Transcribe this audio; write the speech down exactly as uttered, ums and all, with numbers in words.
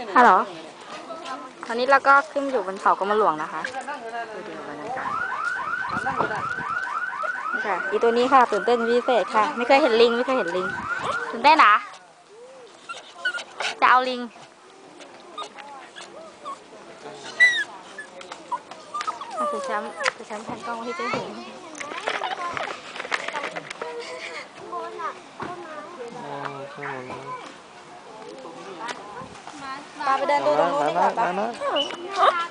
ฮัลโหลตอนนี้เราก็ขึ้นอยู่บนเขากรมหลวงนะคะดูดูบรรยากาศนี่ค่ะอีตัวนี้ค่ะตื่นเต้นพิเศษค่ะไม่เคยเห็นลิงไม่เคยเห็นลิงตื่นเต้นนะจะเอาลิงคือแชมป์คือแชมป์แผ่นกล้องที่เจ๊เห็นปาไปเดินดูตรงนู้นดีกว่าปะ